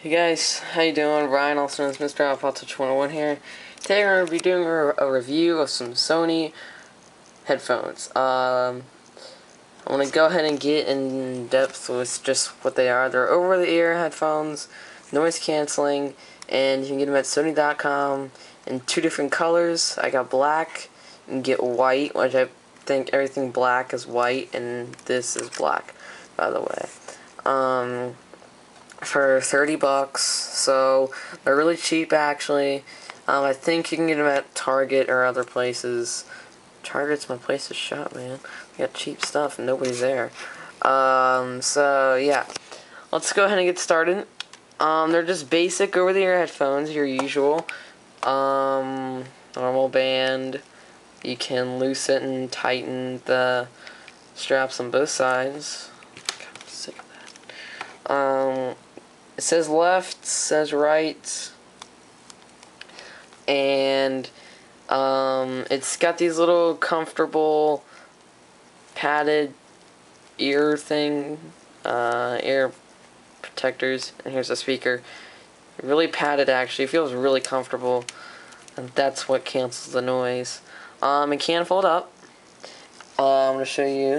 Hey guys, how you doing? Ryan, also known as Mr. AppleTouch 101 here. Today we're going to be doing a review of some Sony headphones. I want to go ahead and get in depth with just what they are. They're over-the-ear headphones, noise canceling, and you can get them at Sony.com in two different colors. I got black, you can get white, which I think everything black is white, and this is black, by the way. For $30, so they're really cheap actually. I think you can get them at Target or other places. Target's my place to shop, man. We got cheap stuff and nobody's there. So yeah, let's go ahead and get started. They're just basic over-the-ear headphones, your usual. Normal band. You can loosen and tighten the straps on both sides. God, I'm sick of that. It says left, says right, and it's got these little comfortable padded ear protectors, and here's a speaker. Really padded actually, it feels really comfortable, and that's what cancels the noise. It can fold up. I'm going to show you.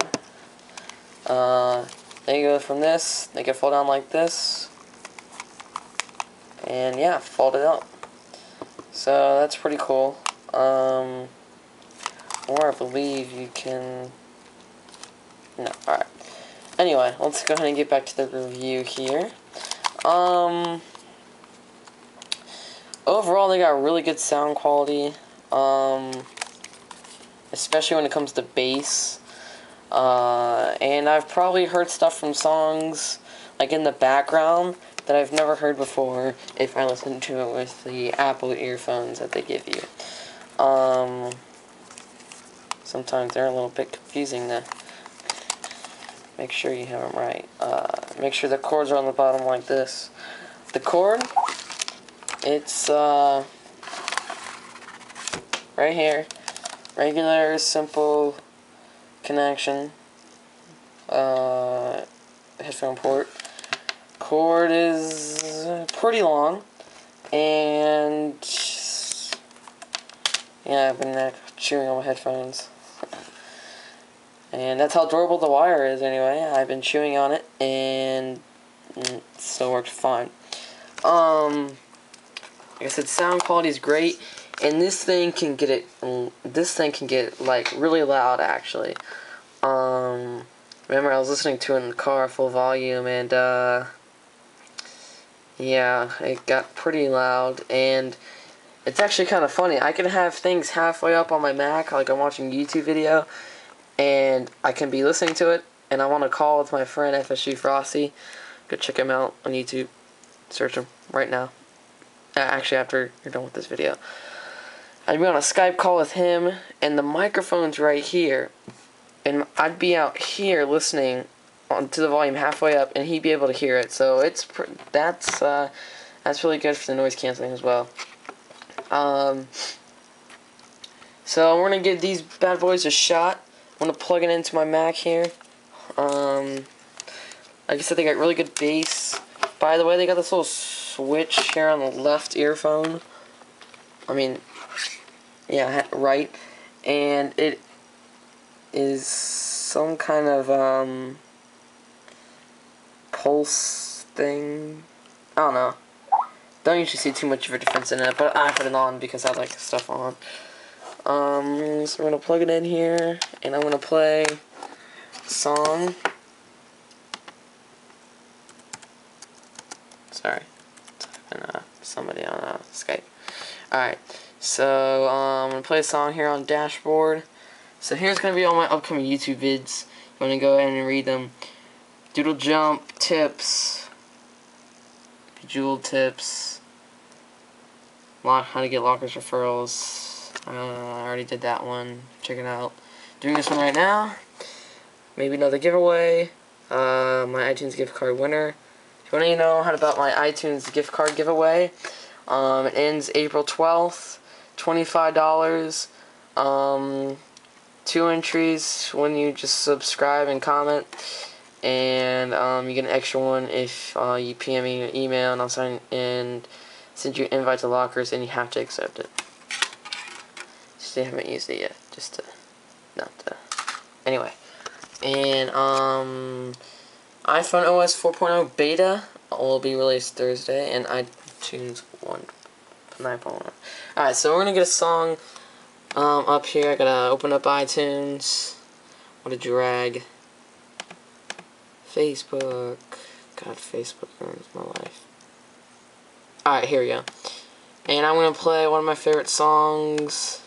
They go from this, they can fold down like this. And yeah, fold it up. So that's pretty cool. Or I believe you can... No, alright. Anyway, let's go ahead and get back to the review here. Overall, they got really good sound quality. Especially when it comes to bass. And I've probably heard stuff from songs, like in the background, that I've never heard before if I listen to it with the Apple earphones that they give you. Sometimes they're a little bit confusing to make sure you have them right. Make sure the cords are on the bottom like this. The cord, it's right here. Regular, simple connection. Headphone port. Cord is pretty long, and yeah, I've been chewing on my headphones, and that's how durable the wire is. Anyway, I've been chewing on it, and it still works fine. Like I said, sound quality is great, and this thing can get like really loud actually. Remember I was listening to it in the car full volume, and yeah, it got pretty loud, and it's actually kind of funny. I can have things halfway up on my Mac, like I'm watching a YouTube video, and I can be listening to it, and I want to call with my friend FSG Frosty. Go check him out on YouTube. Search him right now. Actually, after you're done with this video. I'd be on a Skype call with him, and the microphone's right here, and I'd be out here listening to the volume halfway up, and he'd be able to hear it. So that's really good for the noise canceling as well. So we're gonna give these bad boys a shot. I'm gonna plug it into my Mac here. Like I said, they got really good bass. By the way, they got this little switch here on the left earphone. I mean, yeah, right, and it is some kind of pulse thing. I don't know. Don't usually see too much of a difference in it, but I put it on because I like stuff on. So we're gonna plug it in here, and I'm gonna play a song. Sorry, talking somebody on Skype. Alright, so I'm gonna play a song here on Dashboard. So here's gonna be all my upcoming YouTube vids. I'm gonna go ahead and read them. Doodle Jump tips, Bejeweled tips, how to get lockers referrals. I already did that one. Check it out. Doing this one right now. Maybe another giveaway. My iTunes gift card winner. If you want to know about my iTunes gift card giveaway, it ends April 12th. $25. 2 entries when you just subscribe and comment. And you get an extra one if you PM me your email, and I'll send you an invite to lockers, and you have to accept it. Just haven't used it yet, just to not to. Anyway, and iPhone OS 4.0 beta will be released Thursday, and iTunes 9.1. Alright, so we're gonna get a song up here. I gotta open up iTunes. What a drag. Facebook. God, Facebook ruins my life. Alright, here we go. And I'm gonna play one of my favorite songs.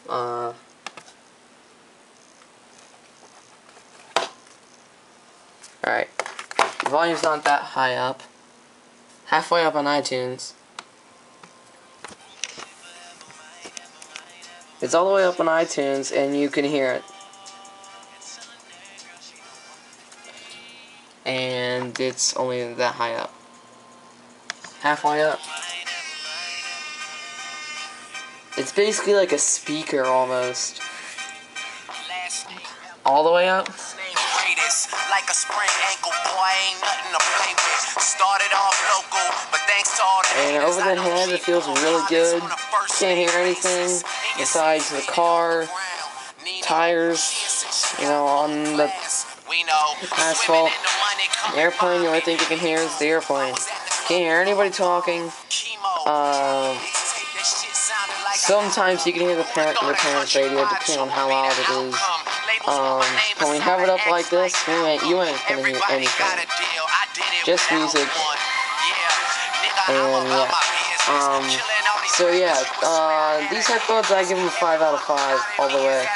Alright. The volume's not that high up. Halfway up on iTunes. It's all the way up on iTunes, and you can hear it. And it's only that high up. Halfway up. It's basically like a speaker almost. All the way up. Like a sprained ankle, boy, ain't nothing to play with. Started off local, but thanks to all the and over the head, it feels really good. Can't hear anything besides the car, tires, you know, on the asphalt. The airplane, the only thing you can hear is the airplane. Can't hear anybody talking. Sometimes you can hear your parents' radio, depending on how loud it is. When we have it up like this, you ain't gonna hear anything. Just music. And yeah. So yeah, these headphones, I give them 5 out of 5 all the way.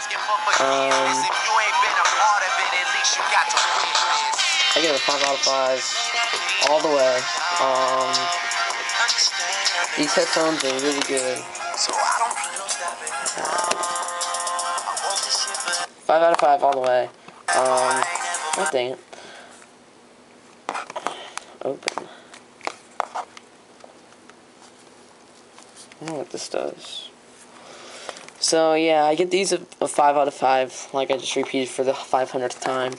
I give it a 5 out of 5 all the way. These headphones are really good. 5 out of 5 all the way. Oh dang it. Open. I don't know what this does. So yeah, I get these a 5 out of 5, like I just repeated for the 500th time.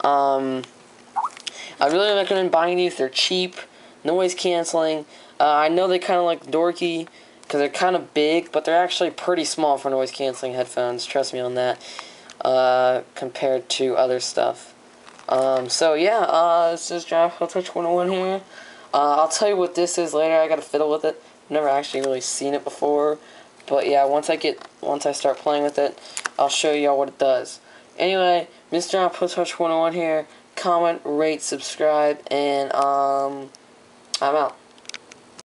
I really recommend buying these. They're cheap, noise canceling. I know they kind of look dorky because they're kind of big, but they're actually pretty small for noise canceling headphones. Trust me on that. Compared to other stuff. So yeah, this is John Touch 101 here. I'll tell you what this is later. I gotta fiddle with it. I've never actually really seen it before, but yeah, once I start playing with it, I'll show y'all what it does. Anyway, Mr. John Touch 101 here. Comment, rate, subscribe, and I'm out.